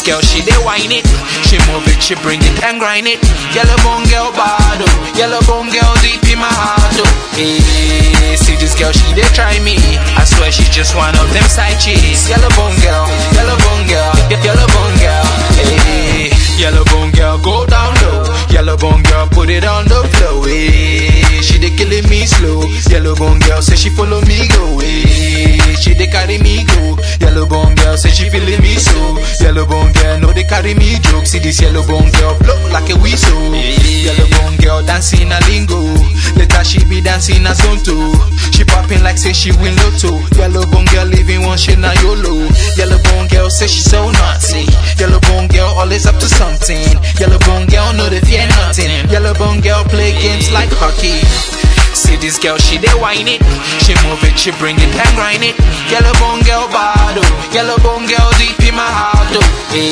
girl, she dey whine it. She move it, she bring it and grind it. Yellow bone girl bad, oh. Yellow bone girl deep in my heart, oh. Hey, see this girl, she dey try me. I swear she's just one of them side chicks. Yellow bone girl, yellow bone girl, yellow bone girl. Hey, yellow bone girl, go down low. Yellow bone girl, put it on the floor. Hey, she dey killing me slow. Yellow bone girl say she follow me go. Hey, she dey carry me go. Yellow bone girl say she feeling me so. Yellow bone girl know they carry me joke. See this yellow bone girl blow like a whistle. Yellow bone girl dancing a lingo. Later she be dancing a zonto. She popping like say she win lotto. Yellow bone girl living one shit na YOLO. Yellow bone girl say she so naughty. Yellow bone girl always up to something. Yellow bone girl know they fear nothing. Yellow bone girl play games like hockey. See this girl, she dey whine it. She move it, she bring it and grind it. Yellow bone girl bad, oh. Yellow bone girl deep in my heart, oh.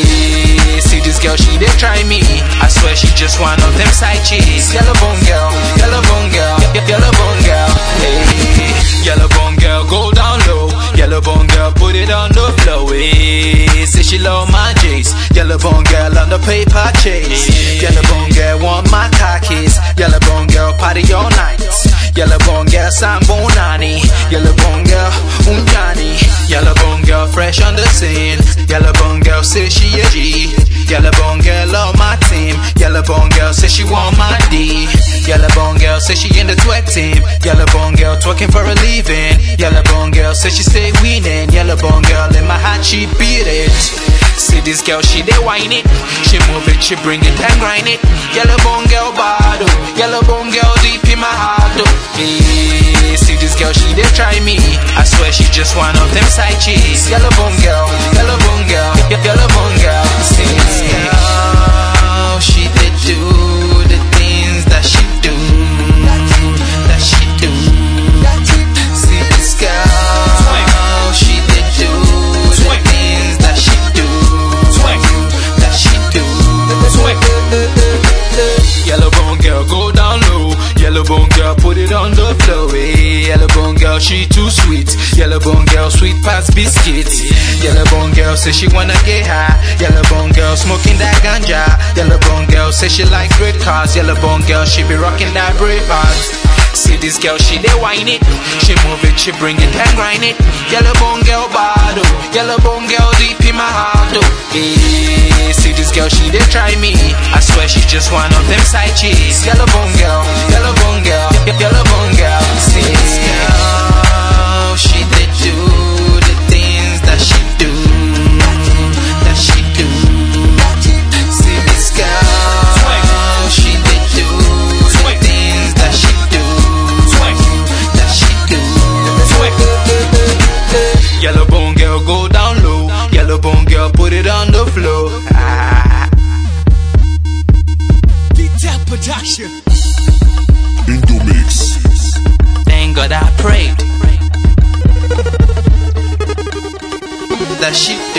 Hey, see this girl, she dey try me. I swear she just one of them side chicks. Yellow bone girl, yellow bone girl, yellow bone girl. Hey, yellow bone girl, go down low. Yellow bone girl, put it on the floor. Hey, say she love my J's. Yellow bone girl on the paper chase. Yellow bone girl want my khakis. Yellow bone girl party all night. Yellow bone girl Sambonani. Yellow bone girl Unjani. Yellow bone girl fresh on the scene. Yellow bone girl say she a G. Yellow bone girl love my team. Yellow bone girl say she want my D. Yellow bone girl say she in the twerk team. Yellow bone girl twerking for a living. Yellow bone girl say she stay winning. Yellow bone girl in my heart she beat it. See this girl, she dey whine it. She move it, she bring it and grind it. Yellow bone girl bad, oh. Yellow bone girl deep in my heart, oh. Hey, see this girl, she dey try me. I swear she just one of them side chicks. Yellow bone girl, yellow bone girl, yellow bone girl. See this girl, she dey do the things that she do, that she do. See this girl, she dey do the things that she do. Yellow bone girl, go down low. Yellow bone girl, put it on the floor. Hey, yellow bone girl, she too sweet. Yellow bone girl, sweet past biscuits. Yellow bone girl, say she wanna get high. Yellow bone girl, smoking that ganja. Yellow bone girl, say she like great cars. Yellow bone girl, she be rocking that brave heart. See this girl, she dey whine it. She move it, she bring it and grind it. Yellow bone girl bad, oh. Yellow bone girl deep in my heart, oh. Hey, see this girl, she dey try me. I swear she's just one of them side chicks. Yellow bone girl, yellow bone girl, yellow bone girl. See this girl, she dey do the things that she do, that she do. See this girl, she dey do the things that she do. Yellow bone girl, go down low. Yellow bone girl, put it on the floor. Detail production. Indomix. Thank God I prayed that she